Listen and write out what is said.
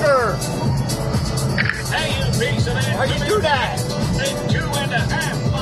Hey, you piece of ass. Why you do that? In 2.5.